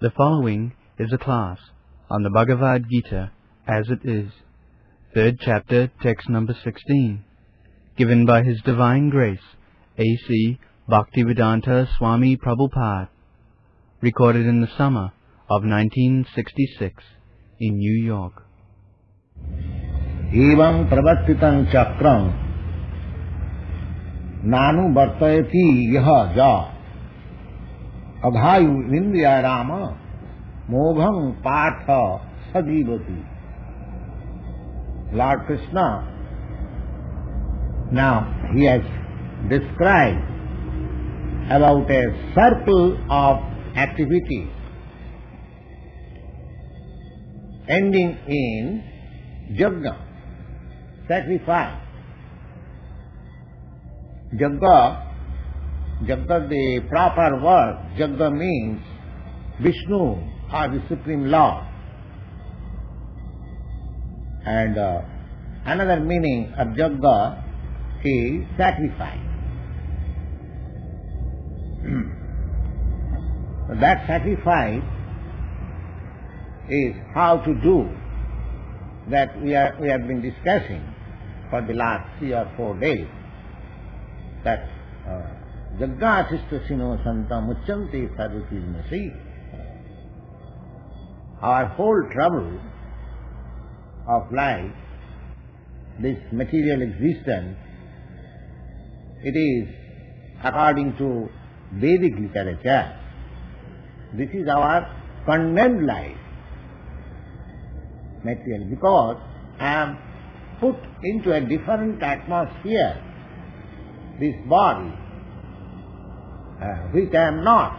The following is a class on the Bhagavad Gita as it is, 3rd chapter, text number 16, given by His Divine Grace, A.C. Bhaktivedanta Swami Prabhupada, recorded in the summer of 1966 in New York. Evam pravartitam chakram nanu vartayati yaha ja abhayu vindya rama mogham patha sajivati. Lord Krishna, now he has described about a circle of activities ending in yajna, sacrifice. Yajna, the proper word, yajna means Vishnu or the Supreme Lord. And another meaning of yajna is sacrifice. That sacrifice is how to do that we have been discussing for the last 3 or 4 days. That Jagga Asistasino Santa Muchanti Sarvati. Our whole trouble of life, this material existence, it is according to Vedic literature, this is our condemned life, material, because I am put into a different atmosphere, this body, which I am not.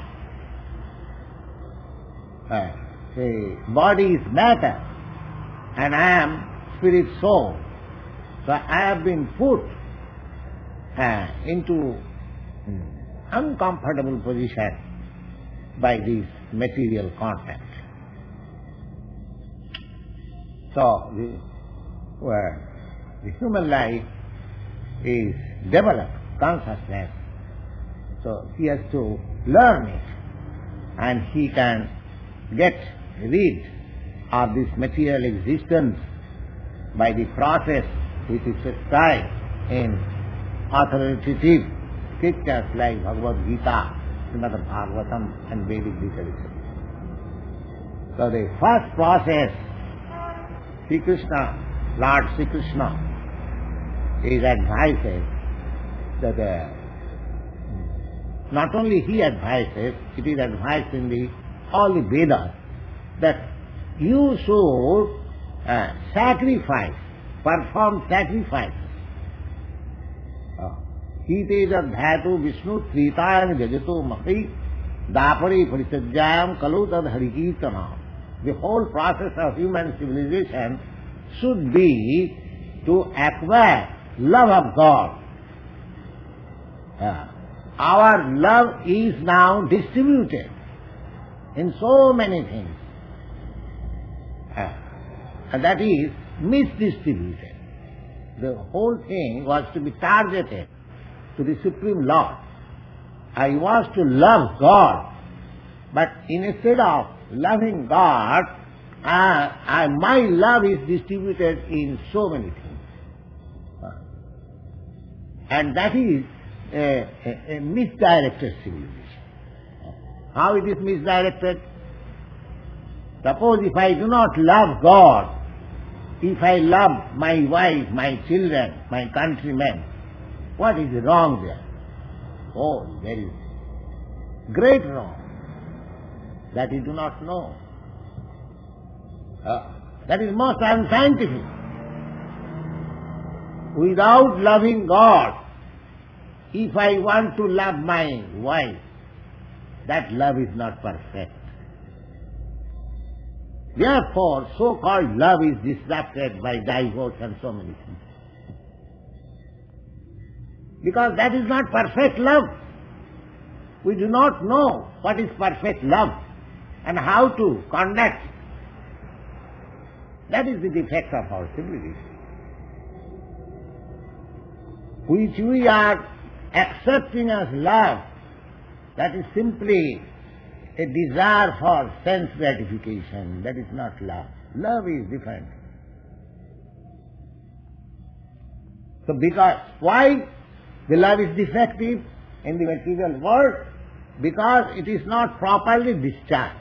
The body is matter, and I am spirit soul. So I have been put into uncomfortable position by this material contact. So the human life is developed consciousness. So he has to learn it, and he can get rid of this material existence by the process which is prescribed in authoritative scriptures like Bhagavad Gita, Srimad Bhagavatam and Vedic literature. So the first process, Sri Krishna, Lord Sri Krishna, is advises that not only he advises, it is advised in all the Vedas that you should sacrifice, perform sacrifices. Hite dhatu Vishnu Tritayam Jajato Maki Dapari Parisajayam Kalu Tad Harikirtana. The whole process of human civilization should be to acquire love of God. Our love is now distributed in so many things, and that is misdistributed. The whole thing was to be targeted to the Supreme Lord. I was to love God, but instead of loving God, my love is distributed in so many things. And that is a misdirected civilization. How it is misdirected? Suppose if I do not love God, if I love my wife, my children, my countrymen, what is wrong there? Oh, there is great wrong that you do not know. That is most unscientific. Without loving God, if I want to love my wife, that love is not perfect. Therefore, so-called love is disrupted by divorce and so many things. Because that is not perfect love. We do not know what is perfect love and how to conduct. That is the defect of our civilization, which we are accepting as love, that is simply a desire for sense gratification. That is not love. Love is different. So because, why the love is defective in the material world? Because it is not properly discharged.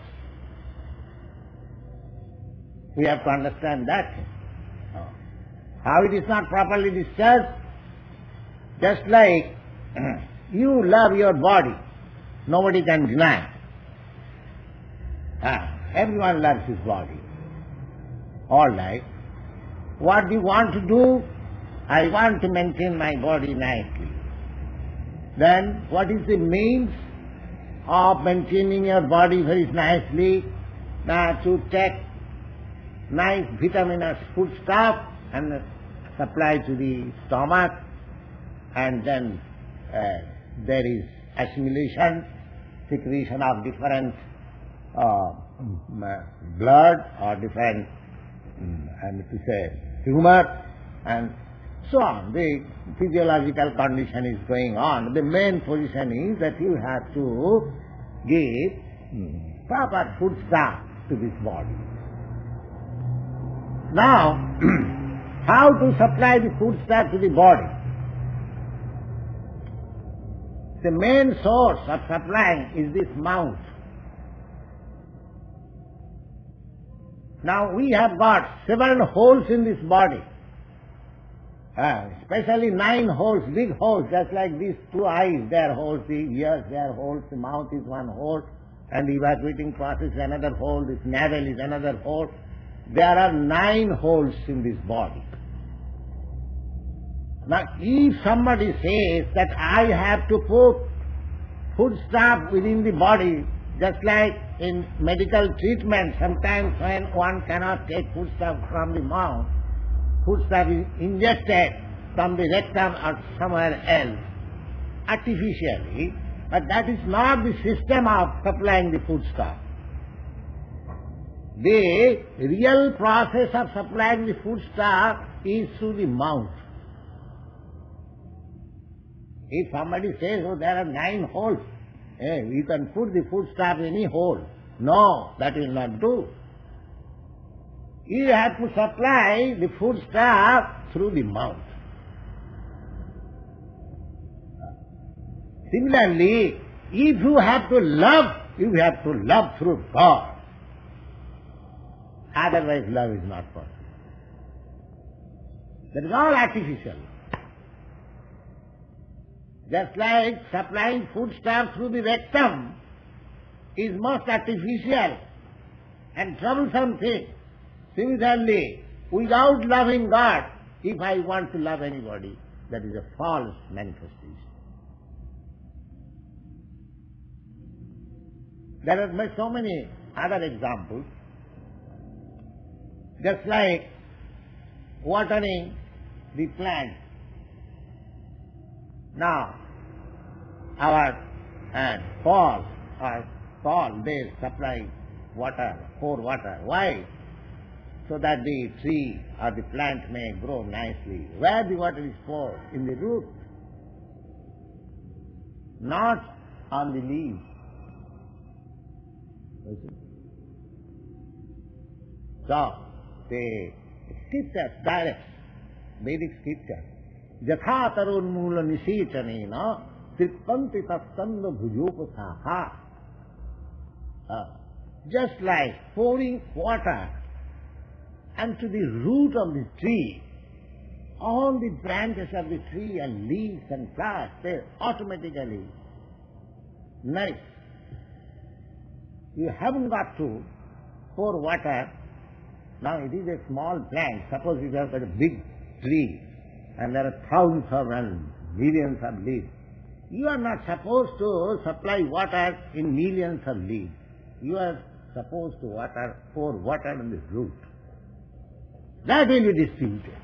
We have to understand that. How it is not properly discharged? Just like you love your body, nobody can deny. Everyone loves his body. All right. What do you want to do? I want to maintain my body nicely. Then what is the means of maintaining your body very nicely? To take nice vitaminous foodstuff and supply to the stomach, and then there is assimilation, secretion of different blood or different, humor, and so on. The physiological condition is going on. The main position is that you have to give proper foodstuff to this body. Now, how to supply the foodstuff to the body? The main source of supplying is this mouth. Now we have got several holes in this body, especially 9 holes, big holes, just like these 2 eyes, they are holes, the ears, they are holes, the mouth is one hole, and the evacuating process is another hole, this navel is another hole. There are 9 holes in this body. Now, if somebody says that I have to put foodstuff within the body, just like in medical treatment, sometimes when one cannot take foodstuff from the mouth, foodstuff is injected from the rectum or somewhere else, artificially, but that is not the system of supplying the foodstuff. The real process of supplying the foodstuff is through the mouth. If somebody says, oh, there are 9 holes, you can put the foodstuff in any hole. No, that will not do. You have to supply the foodstuff through the mouth. Similarly, if you have to love through God. Otherwise, love is not possible. That is all artificial. Just like supplying foodstuff through the rectum is most artificial and troublesome thing. Similarly, without loving God, if I want to love anybody, that is a false manifestation. There are so many other examples. Just like watering the plant. Now, our fall, they supply water, pour water. Why? So that the tree or the plant may grow nicely. Where the water is poured? In the root, not on the leaves. So, the scriptures directs, Vedic scripture, Jatha tarunmula nisechanena tripanti tattanda bhujopasakha. Just like pouring water onto the root of the tree, all the branches of the tree and leaves and flowers, they automatically nourish. You haven't got to pour water. Now it is a small plant. Suppose you have got a big tree and there are thousands of and millions of leaves. You are not supposed to supply water in millions of leaves. You are supposed to pour water on the root. That will be distributed.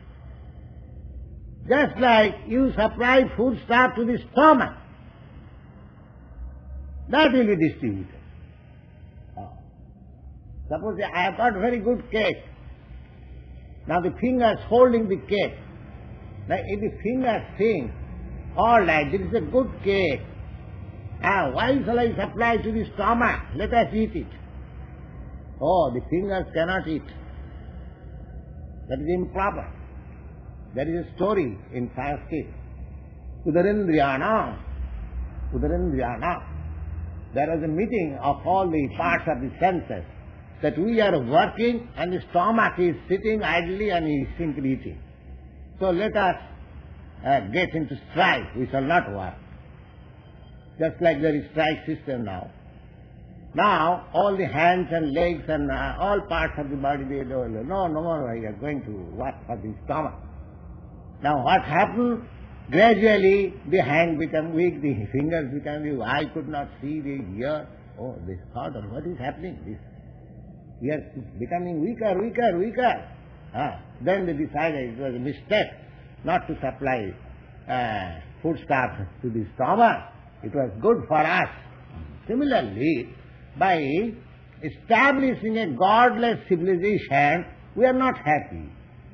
Just like you supply foodstuff to the stomach, that will be distributed. Suppose I have got very good cake. Now the fingers holding the cake. Now if the fingers think, all right, this is a good cake, Why shall I supply to the stomach? Let us eat it. Oh, the fingers cannot eat. That is improper. There is a story in Sanskrit. Udarendriyana. There was a meeting of all the parts of the senses, that we are working and the stomach is sitting idly and is simply eating. So let us get into strike. We shall not work. Just like there is strike system now. Now all the hands and legs and all parts of the body, they do, no more we are going to work for the stomach. Now what happened? Gradually the hand became weak, the fingers became weak, eye could not see, the ear. Oh, this thought, what is happening? This ear is becoming weaker. Then they decided it was a mistake not to supply foodstuffs to the stomach. It was good for us. Similarly, by establishing a godless civilization, we are not happy.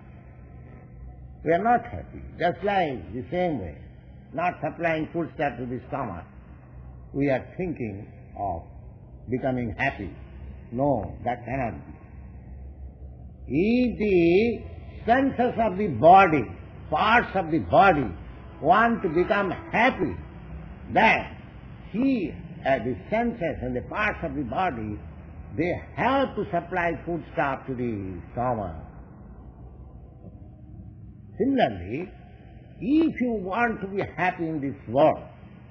We are not happy. Just like the same way, not supplying foodstuff to the stomach, we are thinking of becoming happy. No, that cannot be. If the senses of the body, parts of the body, want to become happy, then the senses and the parts of the body, they have to supply foodstuff to the stomach. Similarly, if you want to be happy in this world,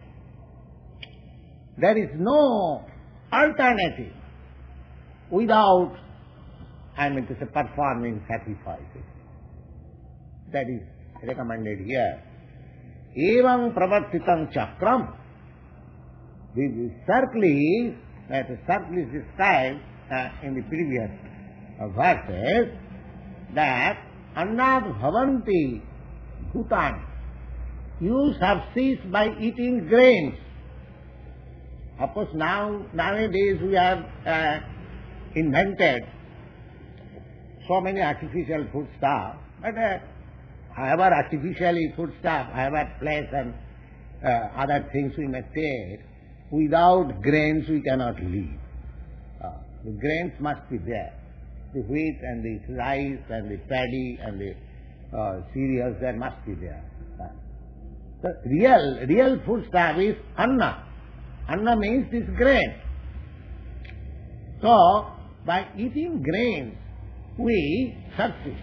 there is no alternative without, performing sacrifices. That is recommended here. Evam pravartitam chakram. The circle is described in the previous verses, that annad bhavanti bhutani. You subsist by eating grains. Of course, nowadays we have invented so many artificial foodstuffs, but however artificially foodstuff, however flesh and other things we may take, without grains we cannot live. The grains must be there. The wheat and the rice and the paddy and the cereals, that must be there. The real foodstuff is anna. Anna means this grain. So, by eating grains, we subsist.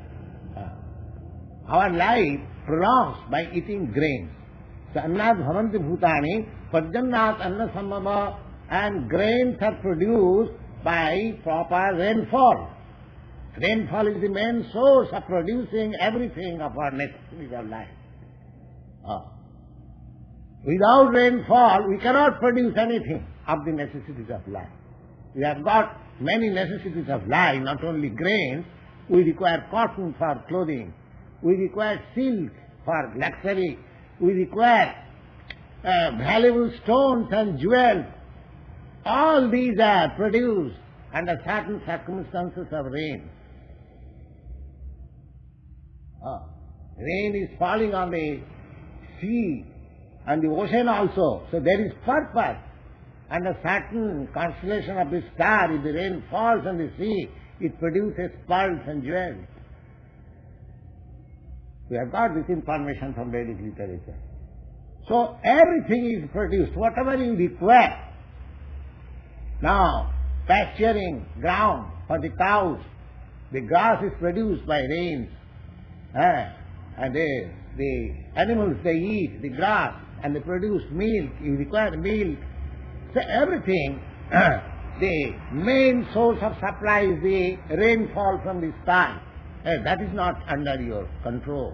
Our life prolongs by eating grains. So, annad bhavanti bhutani, pajjannat anna sambhava, and grains are produced by proper rainfall. Rainfall is the main source of producing everything of our necessities of life. Without rainfall, we cannot produce anything of the necessities of life. We have got many necessities of life, not only grains. We require cotton for clothing. We require silk for luxury. We require valuable stones and jewels. All these are produced under certain circumstances of rain. Rain is falling on the sea and the ocean also. So there is purpose. Under certain constellation of the star, if the rain falls on the sea, it produces pearls and jewels. We have got this information from Vedic literature. So everything is produced, whatever you require. Now, pasturing ground for the cows, the grass is produced by rains. And the animals, they eat the grass and they produce milk. You require milk. So everything, the main source of supply is the rainfall from the sky. That is not under your control.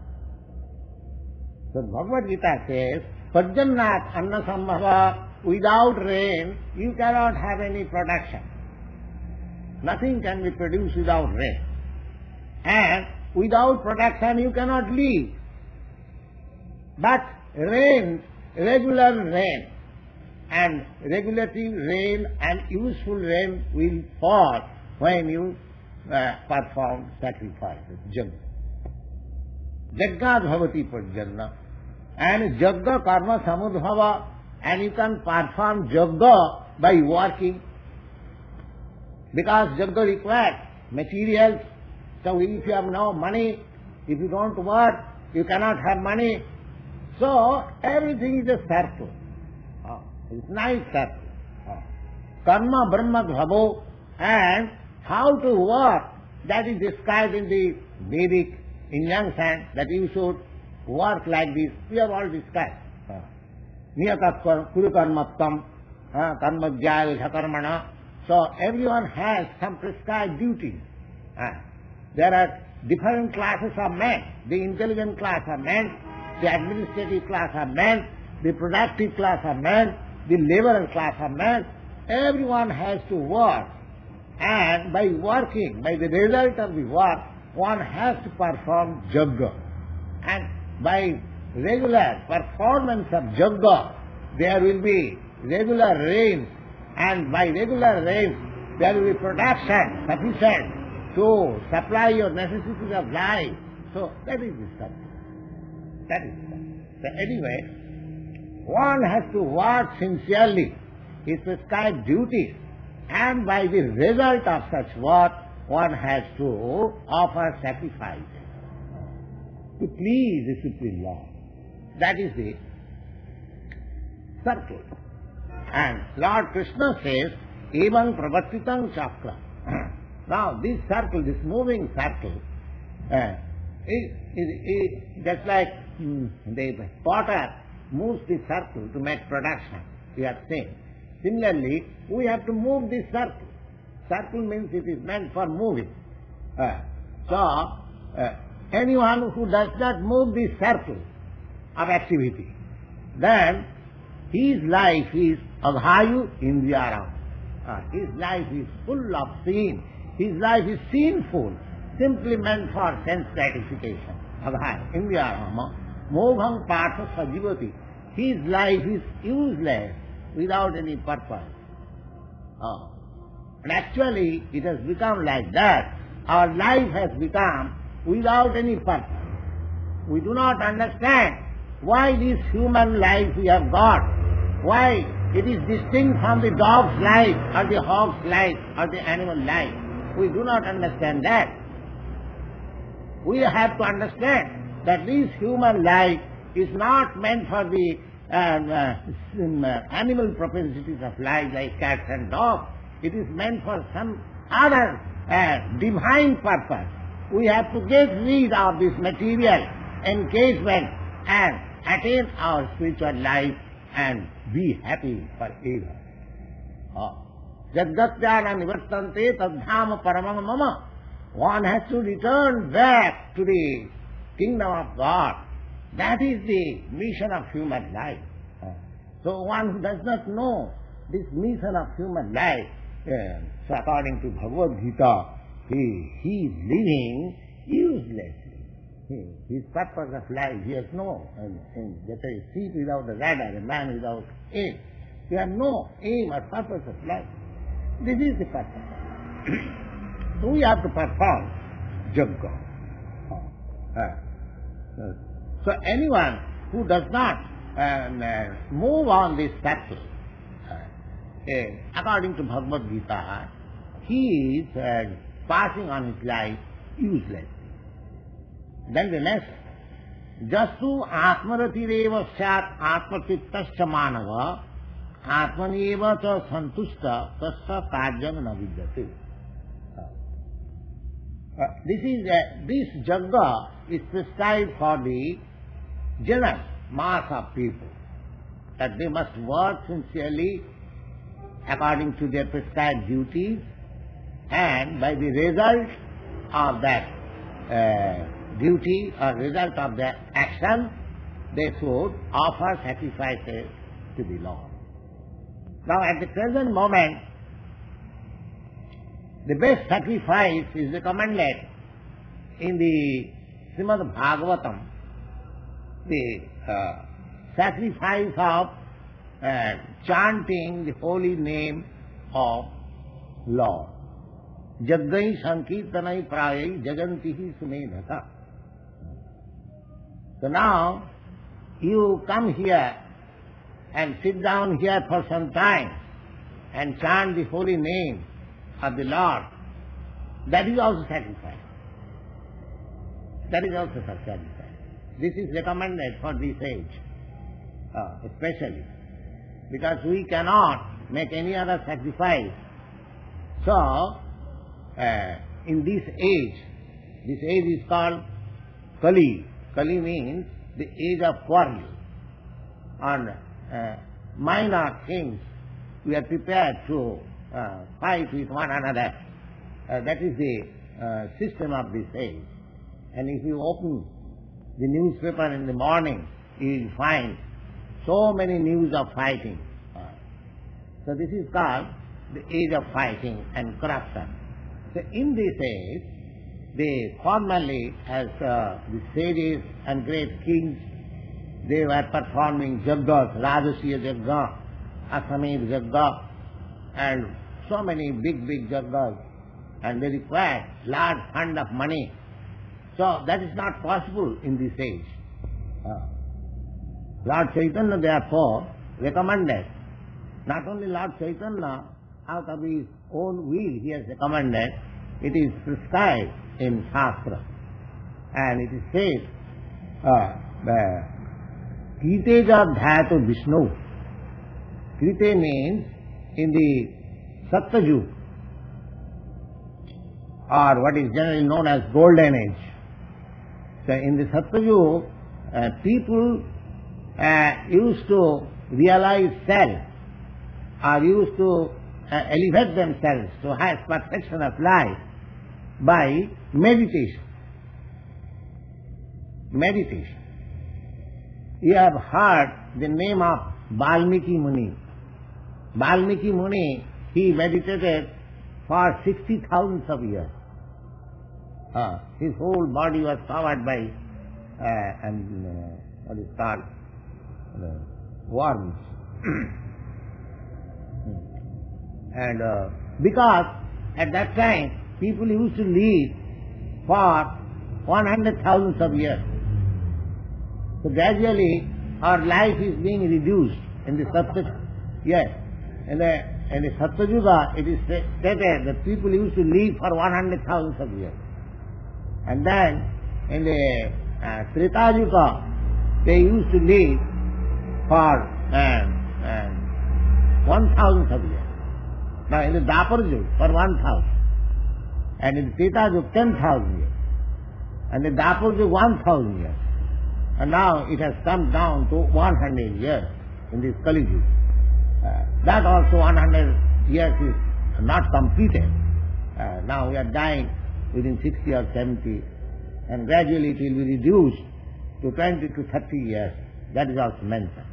So Bhagavad Gita says, Pajjannat anna sambhava, without rain, you cannot have any production. Nothing can be produced without rain. And without production you cannot live. But rain, regular rain, and regulative rain and useful rain will fall when you perform sacrifices, jagga. Jagga bhavati pajjanna. And jagga karma samudbhava, and you can perform yoga by working. Because yoga requires materials, so if you have no money, if you don't work, you cannot have money. So everything is a circle. It's nice circle. Karma Brahma Bhavo, and how to work, that is described in the Vedic injunction that you should work like this. We have all discussed. Niyatat kuru karmattam, karma jaya karmana. So everyone has some prescribed duties. There are different classes of men. The intelligent class are men, the administrative class are men, the productive class are men, the laborer class are men. Everyone has to work. And by working, by the result of the work, one has to perform yoga. And by regular performance of yoga, there will be regular rains. And by regular rains, there will be production sufficient to supply your necessities of life. So that is the subject. That is the subject. So anyway, one has to work sincerely his prescribed duties, and by the result of such work, one has to offer sacrifices to please the Supreme Lord. That is the circle. And Lord Krishna says, Evam pravartitam chakra. Now this circle, this moving circle, just like the potter moves the circle to make production, we are saying. Similarly, we have to move this circle. Circle means it is meant for moving. Anyone who does not move this circle of activity, then his life is abhayu indriyaram. His life is full of sin. His life is sinful, simply meant for sense gratification. Abhayu indriyaram. Mogham partha sajivati. His life is useless, without any purpose. And actually, it has become like that. Our life has become without any purpose. We do not understand why this human life we have got, why it is distinct from the dog's life, or the hog's life, or the animal life. We do not understand that. We have to understand that this human life is not meant for the animal propensities of life like cats and dogs. It is meant for some other divine purpose. We have to get rid of this material engagement and attain our spiritual life and be happy forever. Jagdatyana nivartante tadhama paramam mama. One has to return back to the kingdom of God. That is the mission of human life. So one who does not know this mission of human life, so according to Bhagavad Gita, he is living uselessly. His purpose of life, he has no, just a sheep without a rudder, a man without aim. He has no aim or purpose of life. This is the purpose. So we have to perform yoga. So anyone who does not move on this circle, according to Bhagavad Gita, he is passing on his life uselessly. Then the next, Jasu atmaratireva syat atmachittascha manava atmaneva cha santushta tasya karyam na vidyate. This yoga is prescribed for the general mass of people, that they must work sincerely according to their prescribed duties, and by the result of that duty or result of their action, they should offer sacrifices to the Lord. Now at the present moment, the best sacrifice is recommended in the Srimad Bhagavatam, the sacrifice of chanting the holy name of Lord. Jaggai sankirtanai prayai jagantihi sumedhata. So now you come here and sit down here for some time and chant the holy name of the Lord, that is also sacrifice. That is also sacrifice. This is recommended for this age, especially, because we cannot make any other sacrifice. So, in this age is called Kali. Kali means the age of quarrel. On minor things, we are prepared to fight with one another. That is the system of this age. And if you open the newspaper in the morning, you will find so many news of fighting. So this is called the age of fighting and corruption. So in this age, they formerly, as the sages and great kings, they were performing yajnas, Rajasuya yajna, Asamir yajna, and so many big yajnas, and they require large fund of money. So that is not possible in this age. Lord Chaitanya therefore recommended, not only Lord Chaitanya, out of his own will he has recommended, it is prescribed in Shastra. And it is said, Kriteja Dhyato Vishnu. Krite means in the Satyayug, or what is generally known as Golden Age. So in the Satyayug, people used to realize self, or used to elevate themselves to highest perfection of life by meditation. Meditation. You have heard the name of Valmiki Muni. Valmiki Muni, he meditated for 60,000 of years. His whole body was covered by what is called worms. And because at that time people used to live for 100,000 of years. So gradually our life is being reduced in the Satyayuga. Yes, in the Satyayuga it is stated that people used to live for 100,000 of years. And then in the Treta Yuga they used to live for 1,000 of years. Now in the Dapar Yuga for 1,000. And in the Treta Yuga 10,000 years. And in the Dapar Yuga 1,000 years. And now it has come down to 100 years in this Kali Yuga. That also 100 years is not completed. Now we are dying within 60 or 70, and gradually it will be reduced to 20 to 30 years. That is also mentioned.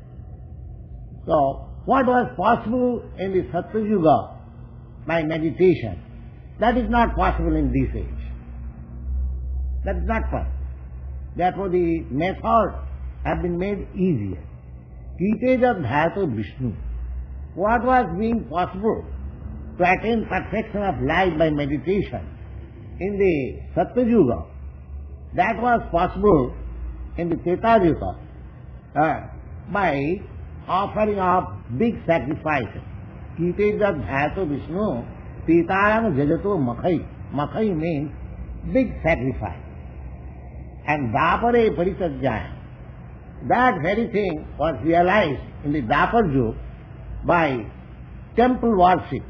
So, what was possible in the Satyayuga by meditation, that is not possible in this age. That is not possible. Therefore, the methods have been made easier. Kriteja Dhyato Vishnu. What was being possible to attain perfection of life by meditation in the Satyayuga, that was possible in the Treta Yuga by offering of big sacrifices. Kriteja Dhyato Vishnu, Titayam Jajato Makhai. Makhai means big sacrifice. And Dapare Parisajjaya. That very thing was realized in the Dapar Yuga by temple worship.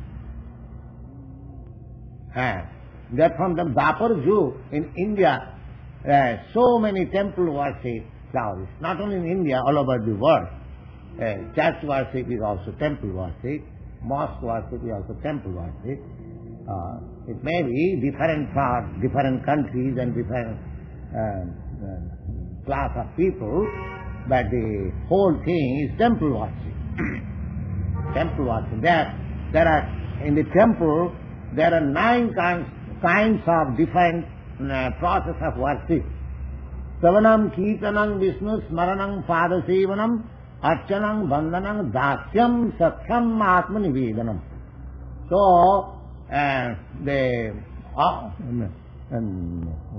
That from the Dapar Yuga in India, so many temple worship flourished. Not only in India, all over the world. Church worship is also temple worship. Mosque worship is also temple worship. It may be different for different countries and different class of people, but the whole thing is temple worship. Temple worship. There are in the temple there are 9 kinds of different process of worship. Savanam, Kirtanam, Vishnu, Smaranam, Padasevanam, Archanam, Bandhanam, Dasyam, Satyam, Atmanivedanam. So, the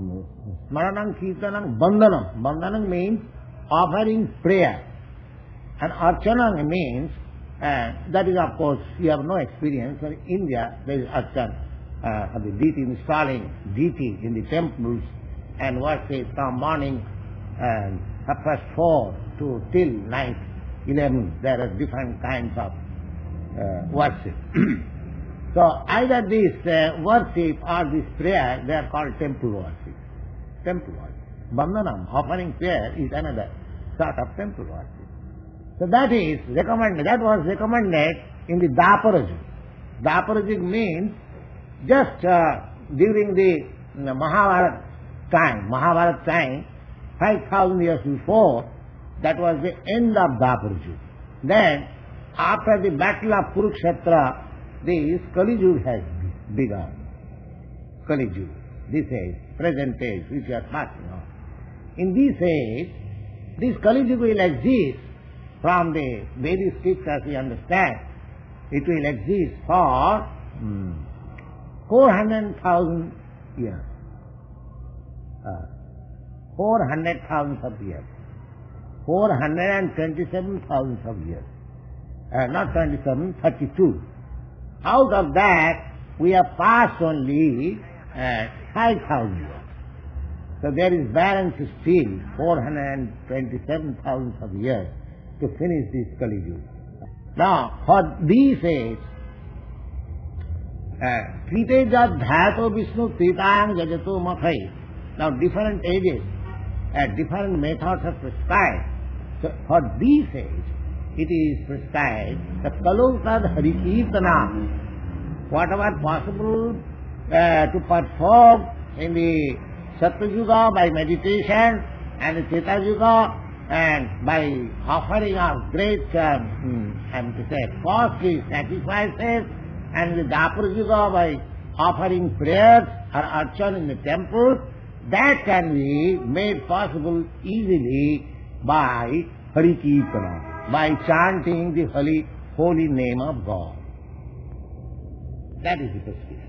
Smaranam, Kirtanam, Bandhanam. Bandhanam means offering prayer. And Archana means, that is of course, you have no experience. In India, there is Archana, the deity, installing deity in the temples and worship from morning 4 to till night 11. There are different kinds of worship. So either this worship or this prayer, they are called temple worship. Temple worship. Bandhanam, offering prayer, is another sort of temple worship. So that is recommended. That was recommended in the Daparajug. Daparajug means just during the Mahabharata time, 5,000 years before, that was the end of Daparajug. Then, after the battle of Kurukshetra, this Kali Yuga has begun. Kali Yuga, this age, present age, which we are passing on. In this age, this Kali Yuga will exist from the Vedic scriptures we understand. It will exist for 400,000 years. 400,000 of years. 427,000 of years. Not 27, 32. Out of that, we have passed only 5,000 years. So there is balance still 427,000 of years to finish this Kali Yuga. Now, for these age, Triteja Dhyato Vishnu Tritang Jajato Mathai. Now, different ages, different methods are prescribed. So, for these age, it is prescribed the Kalokad Harikirtana, whatever possible to perform in the Satya Yuga by meditation and the Treta Yuga and by offering of great, costly sacrifices, and the Dapur Yuga by offering prayers or archan in the temple, that can be made possible easily by Harikirtana, by chanting the holy name of God. That is the prescription.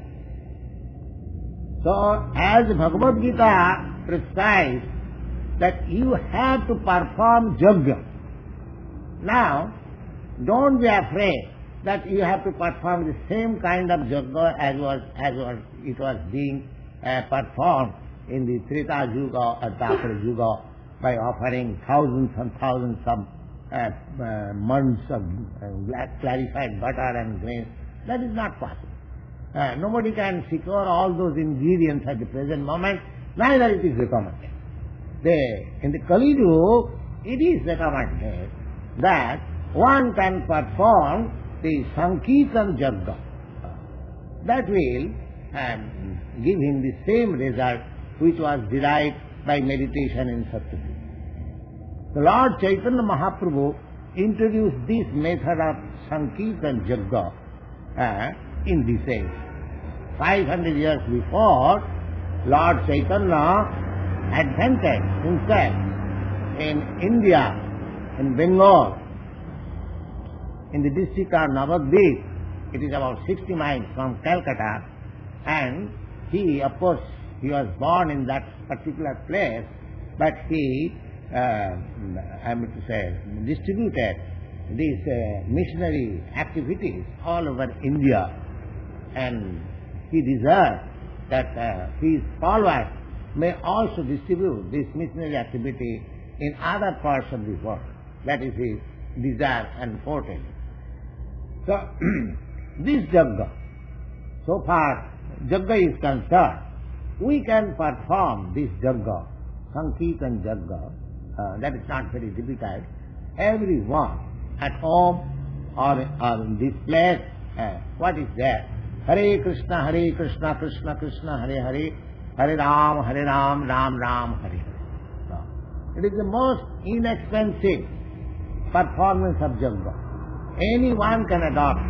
So, as Bhagavad Gita prescribes that you have to perform yajna. Now, don't be afraid that you have to perform the same kind of yajna as it was being performed in the Treta Yuga or Dapur Yuga by offering thousands and thousands of months of clarified butter and grains. That is not possible. Nobody can secure all those ingredients at the present moment, neither it is recommended. In the Kali Yuga, it is recommended that one can perform the Sankirtan Yajna. That will give him the same result which was derived by meditation in Satyajit. The Lord Chaitanya Mahaprabhu introduced this method of Sankirtan Yajna in this age. 500 years before, Lord Chaitanya advented himself in India, in Bengal, in the district of Navadvip. It is about 60 miles from Calcutta, and he, of course, he was born in that particular place, but he, distributed these missionary activities all over India, and he desired that his followers may also distribute this missionary activity in other parts of the world. That is his desire and foretelling. So, this yajna, so far yajna is concerned, we can perform this yajna, Sankirtan yajna, that is not very difficult. Everyone at home or in this place, what is there? Hare Krishna, Krishna Krishna, Hare Hare, Hare Ram, Ram Ram, Hare Hare. So, it is the most inexpensive performance of yajna. Anyone can adopt.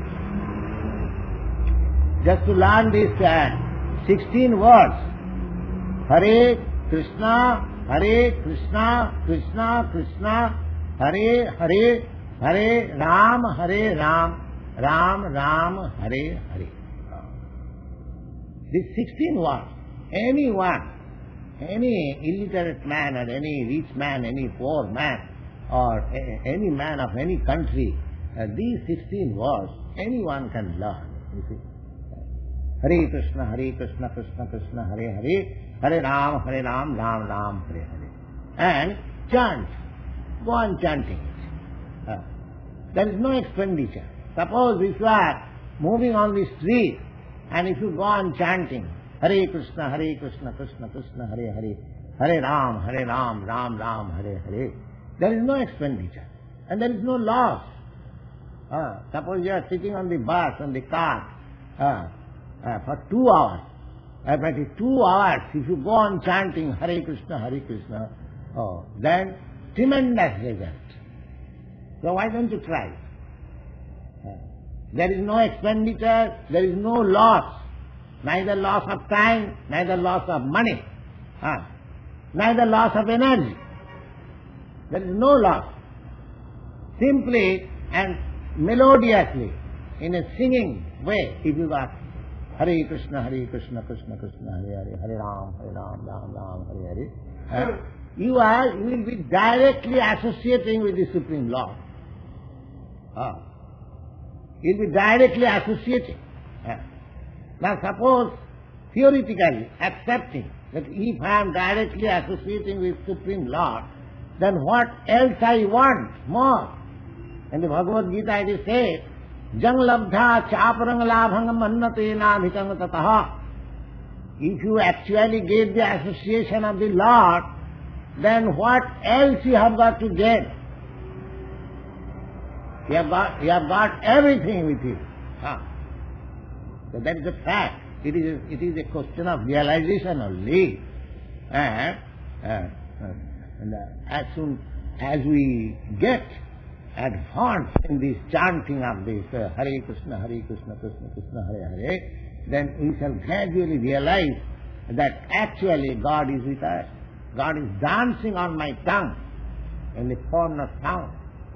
Just to learn these 16 words. Hare Krishna, Krishna Krishna, Hare Hare, Hare Ram, Ram Ram, Hare Hare. These 16 words, anyone, any illiterate man or any rich man, any poor man, or any man of any country, these 16 words, anyone can learn, you see. Hare Krishna, Krishna Krishna, Hare Hare, Hare Ram, Ram Ram, Hare Hare. And chant. Go on chanting. There is no expenditure. Suppose if you are moving on the street and if you go on chanting, Hare Krishna, Krishna Krishna, Hare Hare, Hare Ram, Ram Ram, Hare Hare, there is no expenditure and there is no loss. Suppose you are sitting on the bus, on the car, for 2 hours. But in 2 hours, if you go on chanting Hare Krishna, then tremendous result. So why don't you try? There is no expenditure, there is no loss. Neither loss of time, neither loss of money, neither loss of energy. There is no loss. Simply and melodiously, in a singing way, if you got Hare Krishna, Krishna Krishna, Hare Hare, Hare Ram, Ram Ram, Hare Hare, you will be directly associating with the Supreme Lord. You will be directly associating. Now suppose, theoretically, accepting that if I am directly associating with Supreme Lord, then what else I want more? In the Bhagavad Gita it is said, Jang labdha chaparang labhangam annatena bhitang tataha. If you actually get the association of the Lord, then what else you have got to get? You have got everything with you. So that is a fact. It is a question of realization only. And as soon as we get advanced in this chanting of this Hare Krishna, Krishna Krishna, Hare Hare, then we shall gradually realize that actually God is with us. God is dancing on my tongue in the form of sound.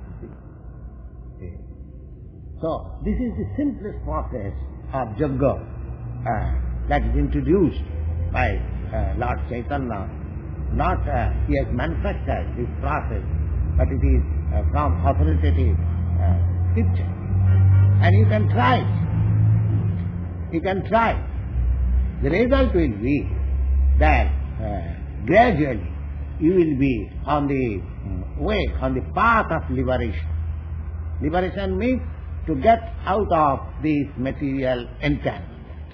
So this is the simplest process of Jagga that is introduced by Lord Chaitanya. Not he has manufactured this process, but it is from authoritative scripture. And you can try it. You can try. The result will be that gradually you will be on the way, on the path of liberation. Liberation means to get out of this material entanglement.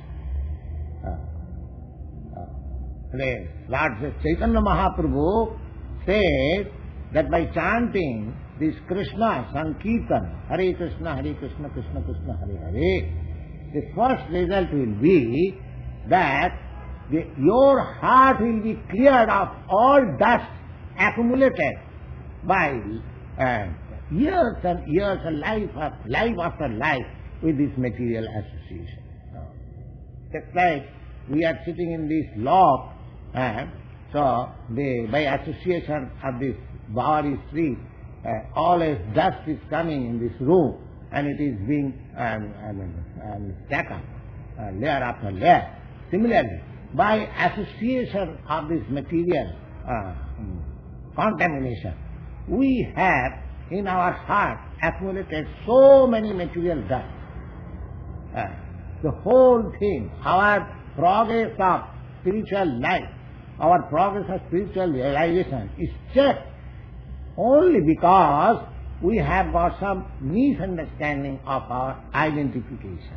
Lord Chaitanya Mahaprabhu said that by chanting this Krishna Sankirtan, Hare Krishna, Krishna Krishna, Hare Hare, the first result will be that your heart will be cleared of all dust accumulated by years and years and life after life with this material association. Just like we are sitting in this loft, so by association of this Bawari street, always dust is coming in this room and it is being stacked up layer after layer. Similarly, by association of this material contamination, we have in our heart accumulated so many material dust. The whole thing, our progress of spiritual life, our progress of spiritual realization is checked only because we have got some misunderstanding of our identification.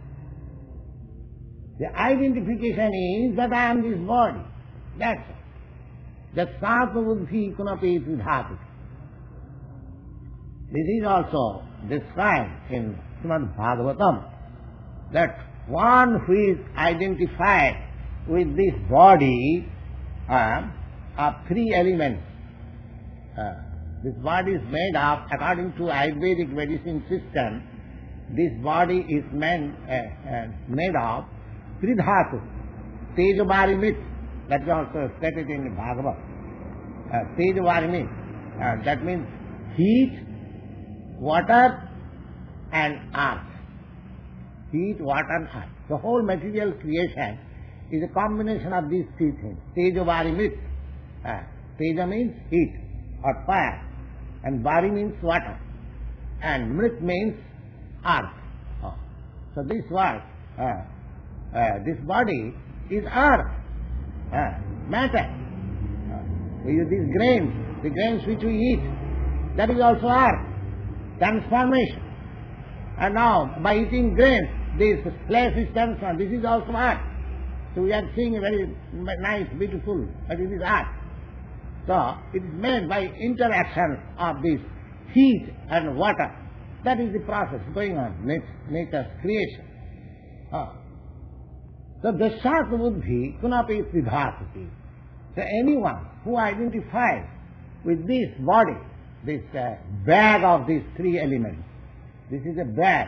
The identification is that I am this body. That's it. That Satma Buddhi Kunapi Dhatu. This is also described in Srimad Bhagavatam, that one who is identified with this body of 3 elements. This body is made of, according to Ayurvedic medicine system, this body is made of 3 dhatu. Tejavarimit, that is also stated in the Bhagavad. Tejavarimit, that means heat, water and earth. Heat, water and earth. The whole material creation is a combination of these 3 things. Tejavarimit. Teja means heat or fire. And Bari means water. And Mrit means earth. So this what? This body is earth, matter. These grains, the grains which we eat, that is also earth, transformation. And now, by eating grains, this flesh is transformed. This is also earth. So we are seeing a very nice, beautiful, but it is earth. So it is made by interaction of this heat and water. That is the process going on, nature's creation. So Dasyat Buddhi Kunapi Vidhasati. So anyone who identifies with this body, this bag of these three elements, this is a bag.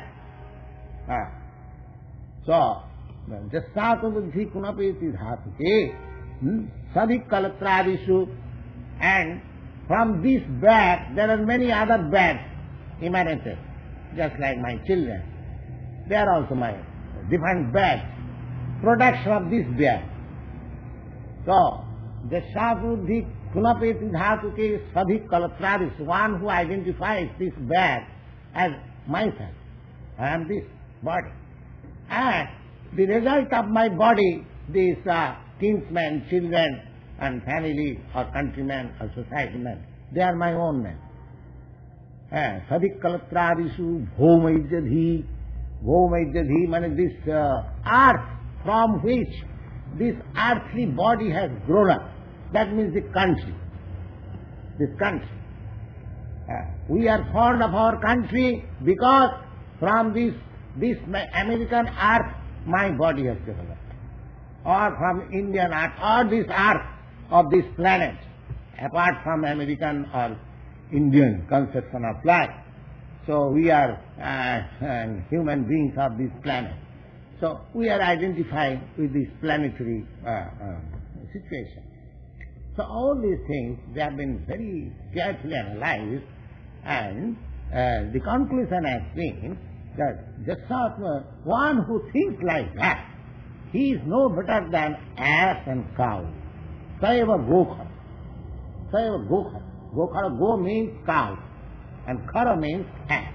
So Dasyat Buddhi Kunapi Vidhasati Sadhik Kalatradisu, and from this bag there are many other bags emanated, just like my children. They are also my different bags, production of this bag. So, Dasyat Buddhi Kunapeti Dhatuke Sadhik Kalatraris, one who identifies this bag as myself. I am this body. And the result of my body, these kinsmen, children, and family, or countrymen, or society men, they are my own men. Sadhik Kalatradisu Bhomaijadhi. Bhomaijadhi means this earth from which this earthly body has grown up. That means the country. This country. We are fond of our country because from this American earth my body has developed. Or from Indian earth, or this earth of this planet, apart from American or Indian conception of life. So we are human beings of this planet. So we are identifying with this planetary situation. So all these things, they have been very carefully analyzed, and the conclusion has been that Dasyatma, one who thinks like that, he is no better than ass and cow. Saiva Gokhara. Saiva Gokhara. Gokhara, go means cow, and khara means ass.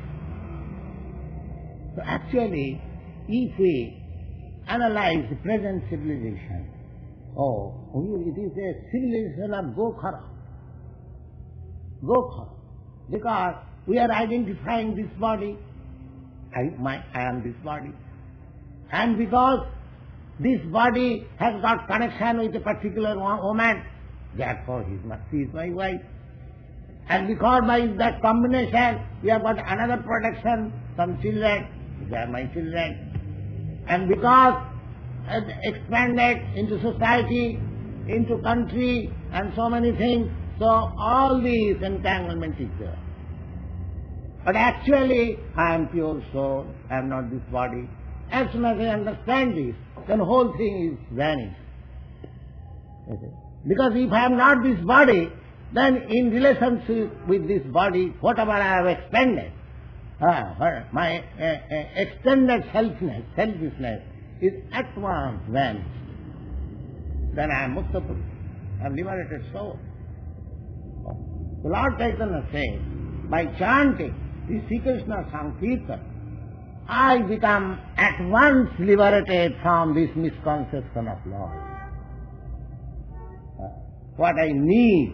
So actually, if we analyze the present civilization, it is a civilization of Gokhara. Gokhara. Because we are identifying this body, I am this body. And because this body has got connection with a particular woman, therefore she is my wife. And because by that combination we have got another protection, some children, they are my children. And because expanded into society, into country, and so many things, so all these entanglements is there. But actually, I am pure soul, I am not this body. As soon as I understand this, then the whole thing is vanished. Because if I am not this body, then in relationship with this body, whatever I have expended, my extended selfishness is at once vanished. Then I am Mukta Purush, I am liberated soul. The Lord Chaitanya says, by chanting the Sri Krishna Sankirtan, I become at once liberated from this misconception of law. What I need,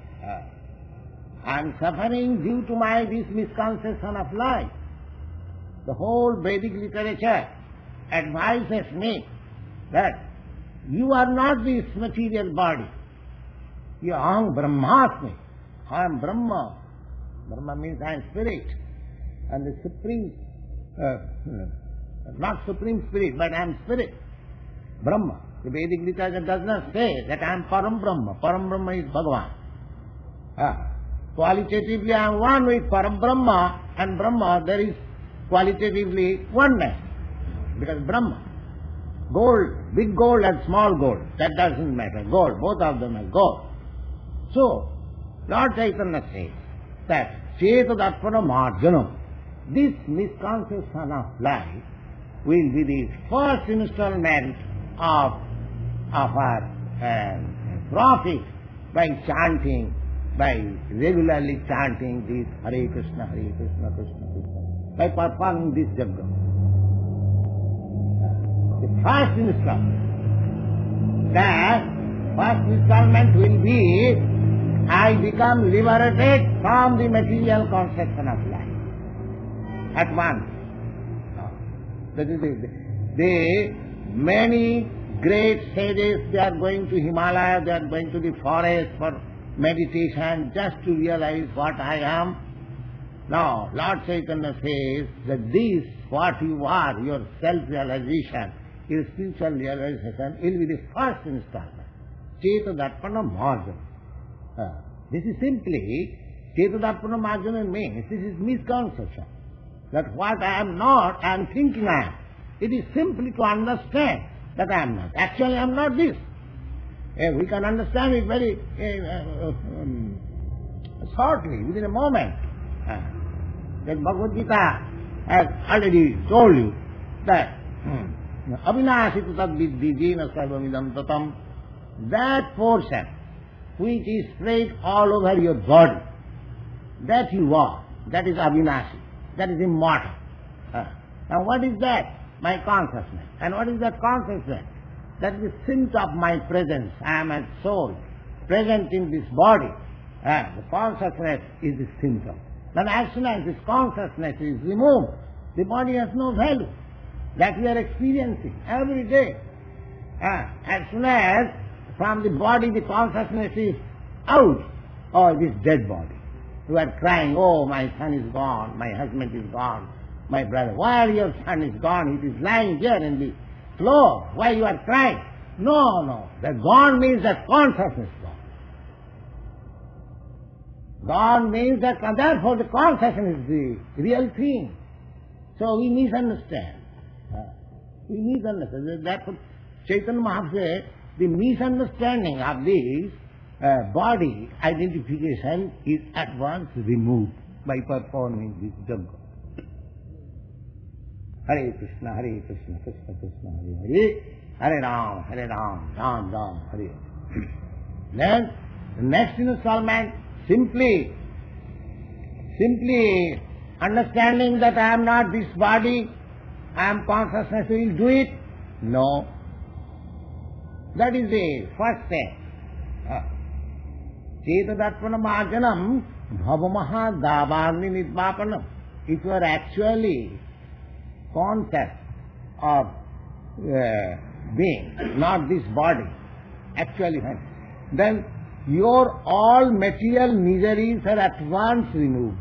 I am suffering due to this misconception of life. The whole Vedic literature advises me that you are not this material body. You are Aham Brahmasmi. I am Brahma. Brahma means I am spirit. And the supreme, not supreme spirit, but I am spirit. Brahma. The Vedic literature does not say that I am Param Brahma. Param Brahma is Bhagavan. Qualitatively I am one with Param Brahma, and Brahma there is qualitatively oneness. Because Brahma, gold, big gold and small gold, that doesn't matter. Gold, both of them are gold. So, Lord Chaitanya says that Chetadapana Marjanam, this misconception of life will be the first installment of our profit by chanting by regularly chanting this Hare Krishna, Krishna Krishna, by performing this yajna. The first installment will be, I become liberated from the material conception of life. At once. That is the many great sages, they are going to Himalaya, they are going to the forest for meditation just to realize what I am. Now, Lord Chaitanya says that this, what you are, your self-realization, your spiritual realization, will be the first installment. Cetadarpana Marjana. This is simply, Cetadarpana Marjana means, this is misconception. That what I am not, I am thinking I am. It is simply to understand that I am not. Actually, I am not this. We can understand it very shortly, within a moment. That Bhagavad Gita has already told you that Avinashita tad viddhi jena sarvamidam tatam, that portion which is spread all over your body, that you are, that is Avinashi, that is immortal. Now what is that? My consciousness. And what is that consciousness? That is the sense of my presence. I am a soul present in this body. The consciousness is the symptom. Then as soon as this consciousness is removed, the body has no value. That we are experiencing every day. As soon as from the body the consciousness is out, or this dead body, you are crying, oh, my son is gone, my husband is gone, my brother. Why your son is gone? It is lying here in the floor. Why you are crying? No. The gone means that consciousness is gone. Gone means that, therefore the consciousness is the real thing. So we misunderstand. We misunderstand. Therefore Chaitanya Mahaprabhu said, the misunderstanding of this body identification is at once removed by performing this yajna. Hare Krishna, Krishna Krishna, Hare Hare, Hare Ram, Ram Ram, Hare Hare. Then the next installment, simply understanding that I am not this body, I am consciousness, will do it? No. That is the first step. Cetadarpana Marjanam Bhavamaha Davagni Nidvapanam. If you are actually conscious of being, not this body, actually, then your all material miseries are at once removed.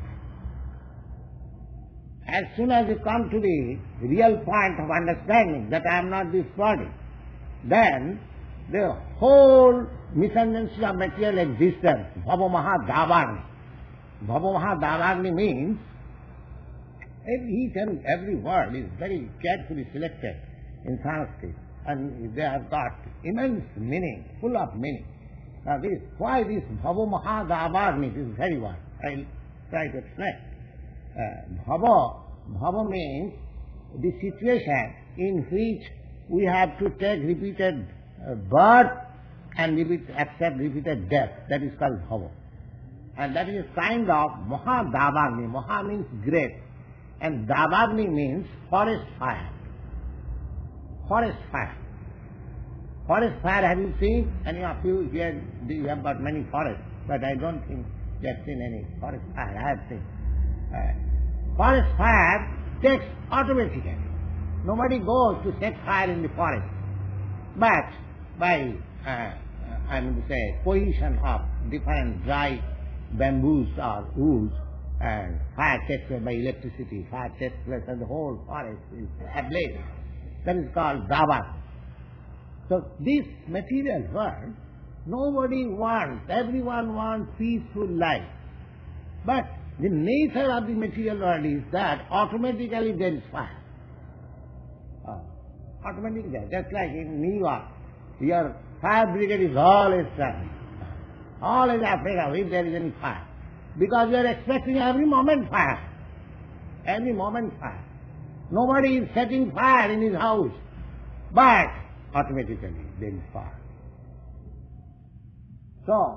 As soon as you come to the real point of understanding that I am not this body, then the whole misunderstanding of material existence, Bhavamaha Davagni. Bhavamaha Davagni means each and every word is very carefully selected in Sanskrit, and they have got immense meaning, full of meaning. Now why this Bhavamaha Davagni, this very word? I'll try to explain. Bhava means the situation in which we have to take repeated birth and accept repeated death. That is called bhava. And that is a kind of Mahadavagni. Maha means great. And Davagni means forest fire. Forest fire. Forest fire, have you seen? Any of you here, you have got many forests, but I don't think you have seen any forest fire. I have seen. Forest fire takes automatically. Nobody goes to set fire in the forest. But by, position of different dry bamboos or woods, and fire takes place by electricity, fire takes place and the whole forest is ablaze. That is called Dava. So this material world, nobody wants, everyone wants peaceful life. But the nature of the material world is that automatically there is fire. Automatically, just like in New York, your fire brigade is always traveling. Always afraid of if there is any fire. Because we are expecting every moment fire. Every moment fire. Nobody is setting fire in his house. But automatically there is fire. So,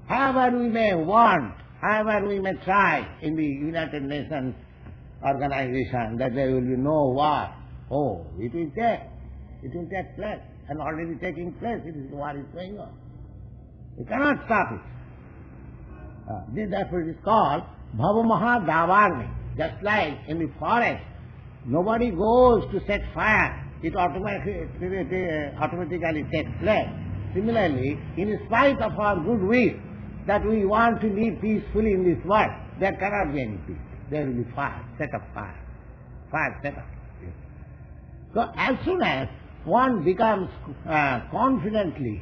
However we may want, however we may try in the United Nations organization that there will be no war, oh, it will take place, and already taking place, the war is going on. You cannot stop it. Therefore it is called Bhava Davagni. Just like in the forest, nobody goes to set fire, it automatically takes place. Similarly, in spite of our good will, that we want to live peacefully in this world, there cannot be any peace. There will be fire, set up fire. Fire set up. So as soon as one becomes confidently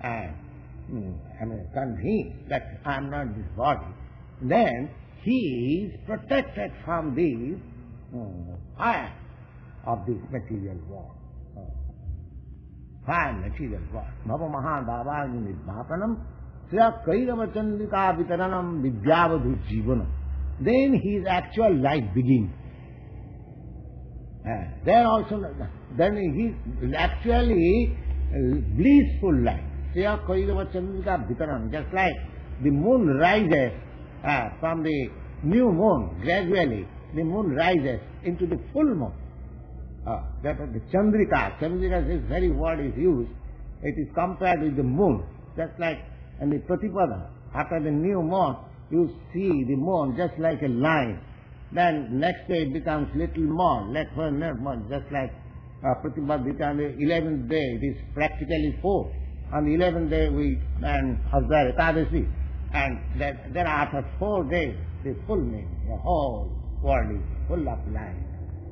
convinced that I am not this body, then he is protected from the fire of this material world. Fire, material world. Bhava Mahadavagni Nidvapanam Sriya Kairava Chandrika Vitaranam Vidyavadhu Jivanam. Then his actual life begins. Then also, then his actually blissful life. Sriya Kairava Chandrika Vitaranam. Just like the moon rises from the new moon, gradually the moon rises into the full moon. That is the Chandrika. Chandrika, this very word is used. It is compared with the moon. Just like in the Pratipada, after the new moon, you see the moon just like a line. Then next day it becomes little more, next month, just like Pratipada. On the 11th day it is practically 4. On the 11th day we observe Ekadasi. And then after 4 days, the full moon, the whole world is full of light.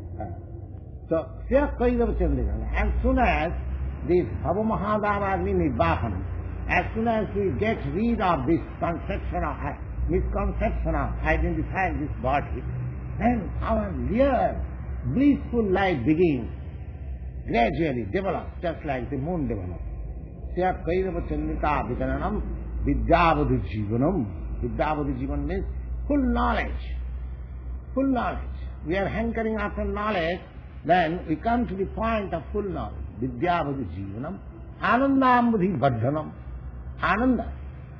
So, as soon as this Bhava Mahadavagni Nidvapanam, as soon as we get rid of this misconception of identifying this body, then our real blissful life begins, gradually develops, just like the moon develops. Sya Kairava Chandrika Vidaranam Vidyavadhu Jivanam. Vidyavadhu Jivanam means full knowledge. Full knowledge. We are hankering after knowledge, then we come to the point of full knowledge. Vidyavadhu Jivanam Anandambudhi Vardhanam. Ananda.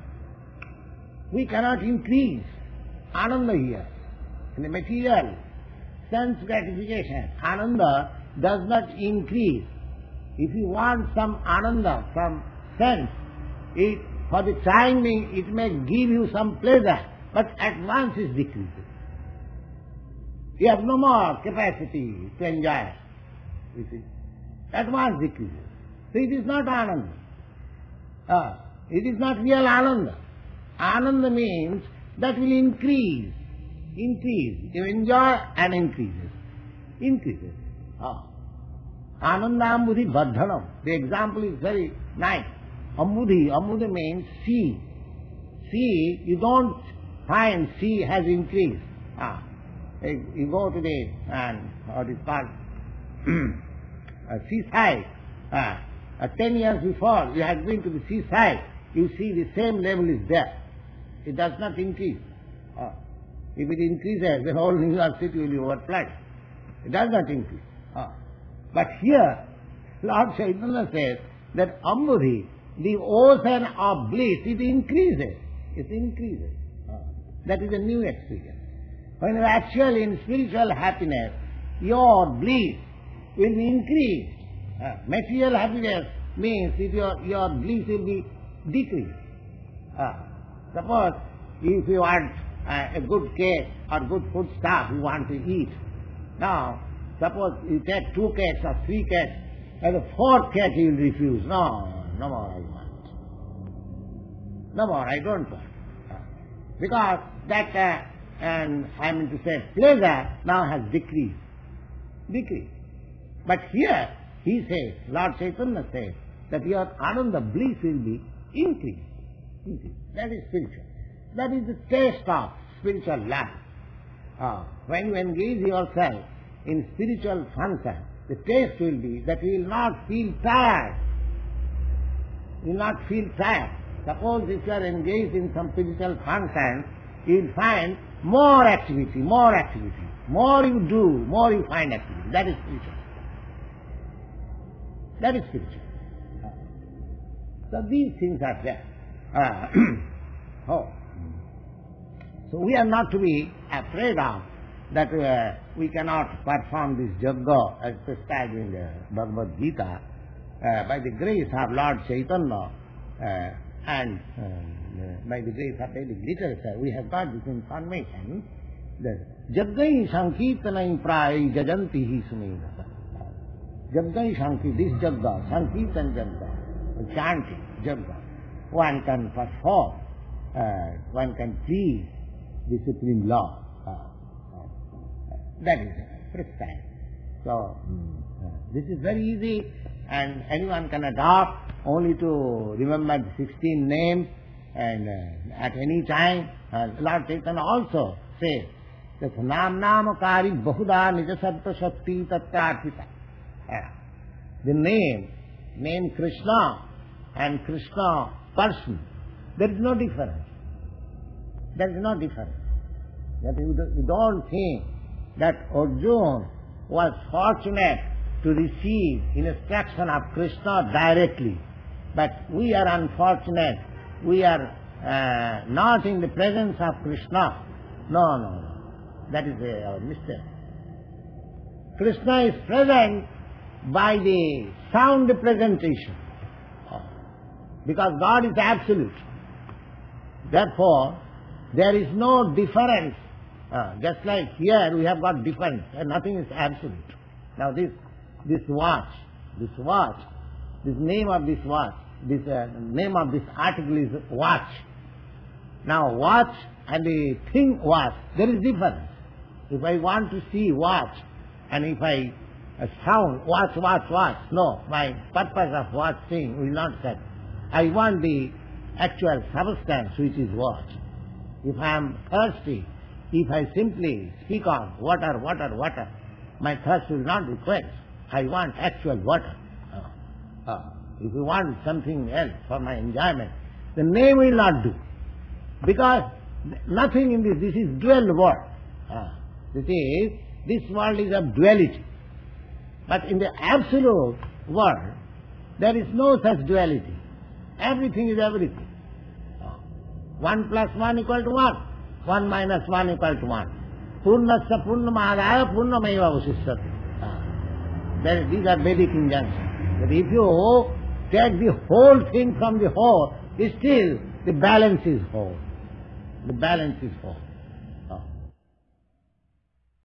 We cannot increase Ananda here. In the material sense gratification, Ananda does not increase. If you want some Ananda, some sense, for the time being it may give you some pleasure, but at once it decreases. You have no more capacity to enjoy, you see. At once decreases. So it is not Ananda. It is not real Ananda. Ananda means that will increase. Increase. You enjoy and increases. Increases. Anandambudhi Vardhanam. The example is very nice. Ambudhi. Ambudhi means sea. Sea, you don't find sea has increased. You go to the, what is called, seaside. 10 years before, you had been to the seaside, you see the same level is there. It does not increase. If it increases, the whole New York City will be overflowed. It does not increase. But here, Lord Chaitanya says that Ambudhi, the ocean of bliss, it increases. It increases. That is a new experience. When you are actually in spiritual happiness, your bliss will be increased. Material happiness means that your bliss will be decreased. Suppose if you want a good cake or good food stuff you want to eat. Now, suppose you take 2 cakes or 3 cakes, and the 4th cake you will refuse. No more I want. No more, I don't want. Because that, and I mean to say, pleasure now has decreased. Decreased. But here, he says, Lord Chaitanya says, that your Ananda bliss will be increased. That is spiritual. That is the taste of spiritual life. When you engage yourself in spiritual function, the taste will be that you will not feel tired. You will not feel tired. Suppose if you are engaged in some spiritual function, you will find more activity, more activity. More you do, more you find activity. That is spiritual. That is spiritual. So these things are there. Oh. So we are not to be afraid of that we cannot perform this yajna as prescribed in the Bhagavad Gita by the grace of Lord Chaitanya and by the grace of Vedic literature. We have got this information that Jaggai Sankirtanai Prai Jajanti Hi Sumena. Jaggai Sankirtan, this Jagga, Sankirtan Jagga, chanting Jagga, one can perform, one can please the Supreme Lord. That is prescribed. So, this is very easy and anyone can adopt only to remember the 16 names and at any time. Lord Chaitanya also says that Namakari Bahuda Nija Sattva Shakti Tattarthita. The name Krishna and Krishna person, there is no difference. There is no difference. That you don't think that Arjuna was fortunate to receive instruction of Krishna directly. But we are unfortunate. We are not in the presence of Krishna. No. That is our mistake. Krishna is present by the sound representation. Because God is absolute. Therefore, there is no difference. Just like here we have got difference and nothing is absolute. Now this watch, this name of this watch, this name of this article is watch. Now watch and the thing watch, there is difference. If I want to see watch and if I sound watch, no, my purpose of watching will not set. I want the actual substance which is watch. If I am thirsty, if I simply speak on water, my thirst will not be quenched. I want actual water. If you want something else for my enjoyment, the name will not do. Because nothing in this is dual world. This world is of duality. But in the absolute world, there is no such duality. Everything is everything. 1 plus 1 equal to 1. 1 minus 1 equal to 1. Purnasya purnamadaya purnameva vasishyati. These are Vedic injunctions. But if you take the whole thing from the whole, still the balance is whole. The balance is whole.